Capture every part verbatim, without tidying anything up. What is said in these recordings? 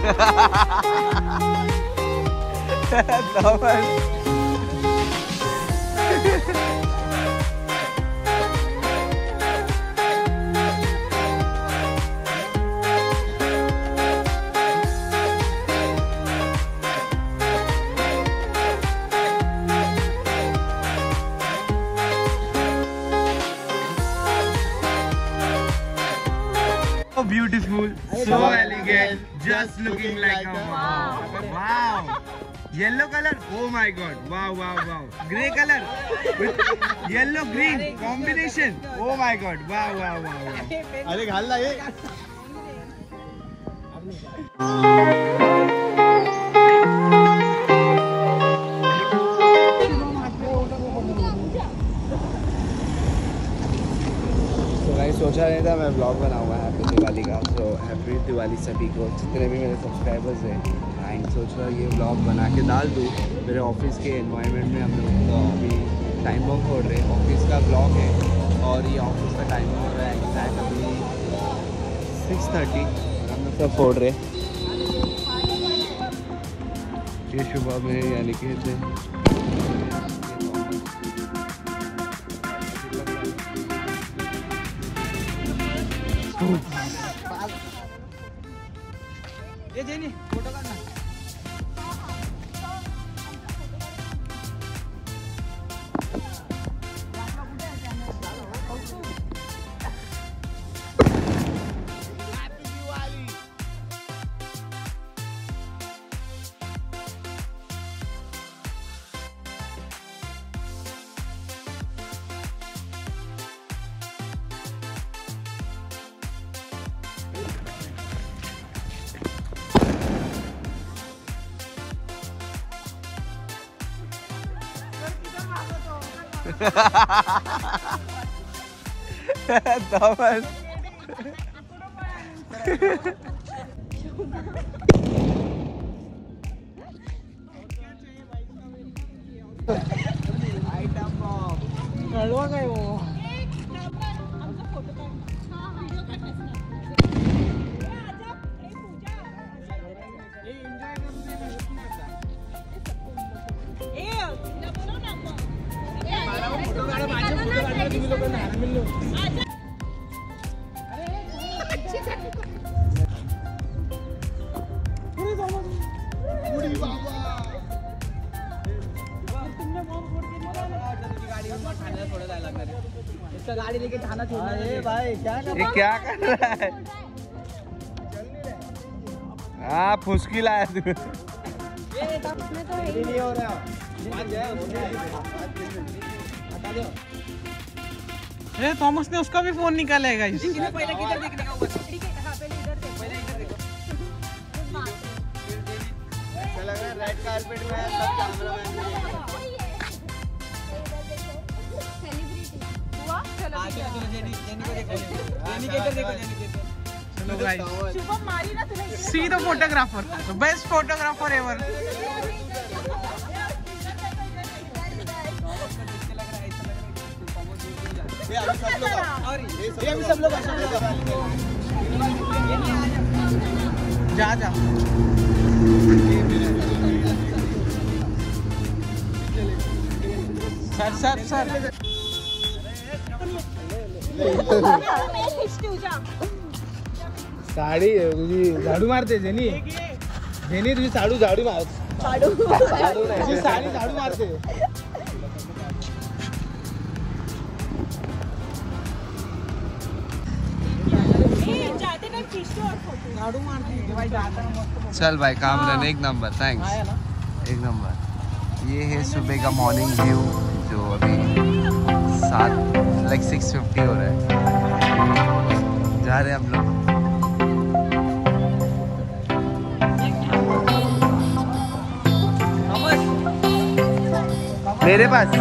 So beautiful, so elegant, just looking like a wow. Wow. Yellow color, oh my god, wow, wow, wow. Grey color with yellow green combination, oh my god, wow, wow, wow, wow. अरे घाल ना ये. सोचा नहीं था मैं blog बनाऊंगा happy Diwali का. तो हैप्पी दिवाली सभी को, जितने भी मेरे सब्सक्राइबर्स हैं. एंड सोच रहा ये ब्लॉग बना के डाल दूँ मेरे ऑफिस के एनवायरनमेंट में. हम लोग तो अभी टाइम बम फोड़ रहे हैं, ऑफिस का ब्लॉग है और ये ऑफिस का टाइम हो रहा है एग्जैक्ट अभी सिक्स थर्टी. हम लोग सब फोड़ रहे. ये सुबह में यानी कि ये जेनी फोटो करना. Thomas. आइटम बॉम्ब कळवा काय वो. गाड़ी लेके थाना छोड़ना है भाई. क्या कर ये क्या कर रहा है? हाँ फुसकी लाया तू. नहीं हो रहा. ए थॉमस ने उसका भी फोन निकाला है गाइस. पहले किधर देखने का होगा. ठीक है हां पहले इधर देख. पहले इधर देखो. ऐसा लग रहा है रेड कारपेट में है सब कैमरामैन. चलो गाइस शुभम मारी ना तूने. See the photographer, best photographer ever. ये अभी सब लोग ये अभी सब लोग जा जा. सर सर सर साडी तुझी झाडू मारते जेनी. जेनी तुझी साडू झाडू मार. झाडू तुझी साडी झाडू मारते. झाड़ू मारते भाई. जाता चल भाई काम रहने एक नंबर. थैंक्स एक नंबर. ये है सुबह का मॉर्निंग व्यू जो अभी सात लाइक सिक्स फिफ्टी हो रहा है. जा रहे हैं हम लोग. मेरे पास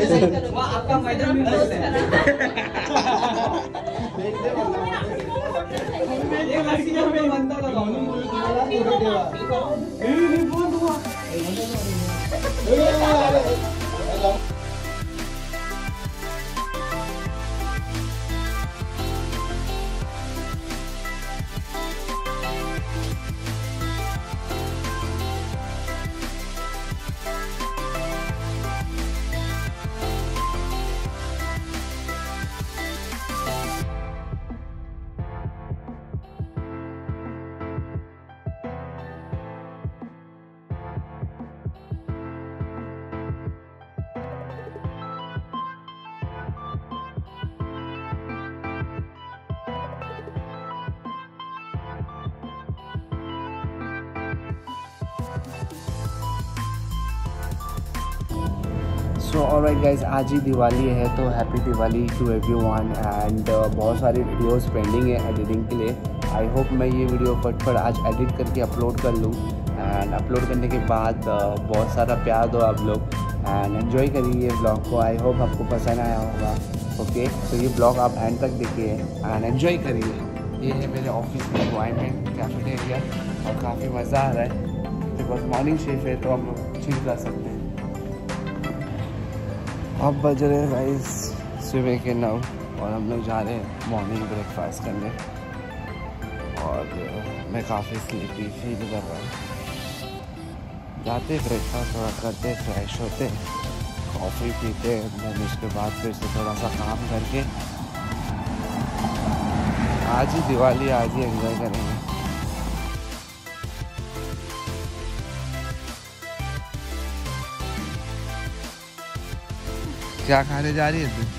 आपका मैडम भी सो ऑलराइट गाइज, आज ही दिवाली है तो happy Diwali to everyone. And बहुत सारी वीडियोस पेंडिंग है एडिटिंग के लिए। आई होप मैं ये वीडियो फटफट आज एडिट करके अपलोड कर लूँ। एंड अपलोड करने के बाद uh, बहुत सारा प्यार दो आप लोग एंड एंजॉय करिए ये ब्लॉग को। आई होप आपको पसंद आया होगा। ओके, तो ये ब्लॉग आप एंड तक देखिए एंड एंजॉय करिए। ये है मेरे ऑफिस का एनवायरनमेंट, कैफेटेरिया, और काफ़ी मज़ा आ रहा है बिकॉज मॉर्निंग शिफ्ट है तो हम लोग चिल कर सकते हैं। अब बज रहे हैं गाइस सुबह के नौ और हम लोग जा रहे हैं मॉर्निंग ब्रेकफास्ट करने। और मैं काफ़ी स्लीपी फील कर रहा हूँ। जाते ब्रेकफास्ट थोड़ा करते, फ्रेश होते, कॉफ़ी पीते, then उसके बाद फिर से थोड़ा सा काम करके आज ही दिवाली आज ही एंजॉय करेंगे। क्या खाने जा रही है तू?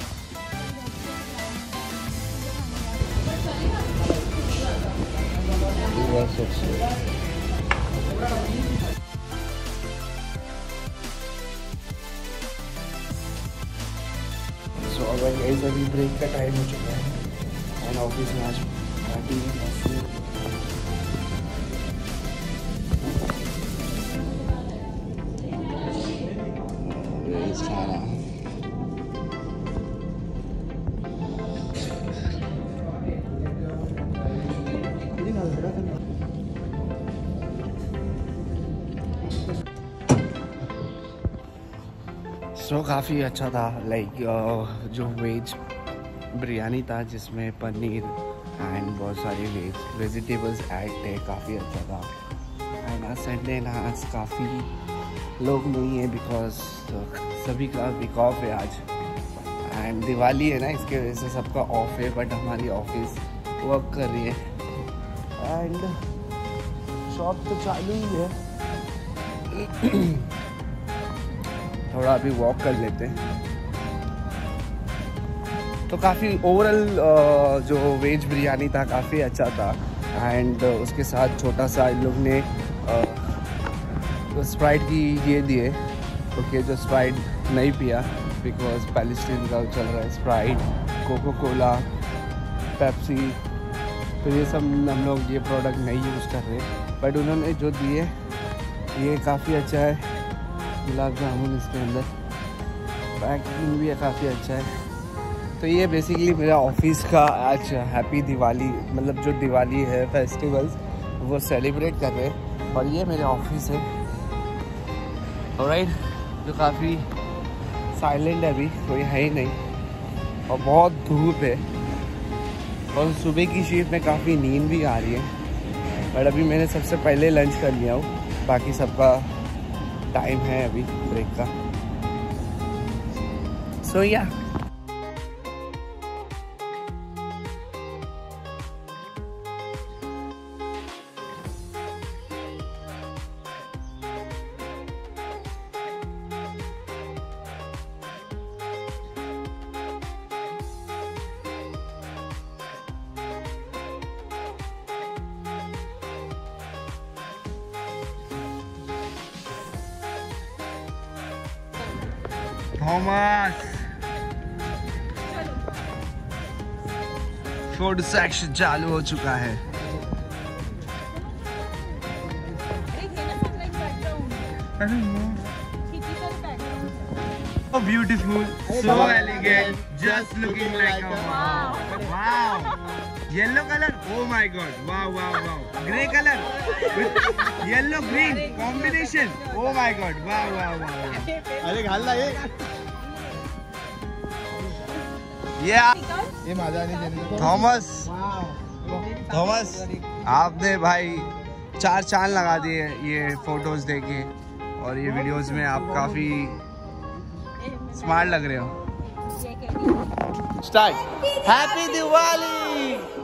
सो अगर ऐसा भी ब्रेक का टाइम हो चुका है एंड ऑफिस में आज पार्टी खाना। सो so, काफ़ी अच्छा था। लाइक like, जो वेज बिरयानी था जिसमें पनीर एंड बहुत सारी वेज वेजिटेबल्स ऐड थे, काफ़ी अच्छा था। एंड आज संडे ना, आज काफ़ी लोग नहीं है बिकॉज सभी का वीक ऑफ है आज एंड दिवाली है ना, इसके वजह से सबका ऑफ है। बट हमारी ऑफिस वर्क कर रही है एंड शॉप तो चालू ही है। थोड़ा अभी वॉक कर लेते हैं। तो काफ़ी ओवरऑल जो वेज बिरयानी था काफ़ी अच्छा था। एंड उसके साथ छोटा सा इन लोग ने स्प्राइट की ये दिए, ओके, जो स्प्राइट नहीं पिया बिकॉज पैलेस्टीन का चल रहा है। स्प्राइट, कोको कोला, पेप्सी, तो ये सब हम लोग ये प्रोडक्ट नहीं यूज़ कर रहे। बट उन्होंने जो दिए ये काफ़ी अच्छा है। गुलाब जामुन इसके अंदर, पैकिंग भी काफ़ी अच्छा है। तो ये बेसिकली मेरा ऑफिस का आज हैप्पी दिवाली, मतलब जो दिवाली है फेस्टिवल्स वो सेलिब्रेट कर रहे हैं। और ये मेरे ऑफिस है ऑलराइट, जो काफ़ी साइलेंट है, अभी कोई है ही नहीं और बहुत धूप है। और सुबह की शिफ्ट में काफ़ी नींद भी आ रही है। बट अभी मैंने सबसे पहले लंच कर लिया हूँ, बाकी सबका टाइम है अभी ब्रेक का। सो या थॉमस, फूड सेक्शन चालू हो चुका है। So beautiful, so elegant, just looking like a wow. Wow. Yellow color, oh my god, wow, wow, wow. Grey color with yellow green combination, oh my god, wow, wow, wow. अरे घाल ना ये ये माझा नहीं देने थॉमस थॉमस आपने भाई चार चांद लगा दिए ये फोटोज देके और ये वीडियोस में आप काफी स्मार्ट लग रहे हो। स्टार्ट। हैप्पी दिवाली।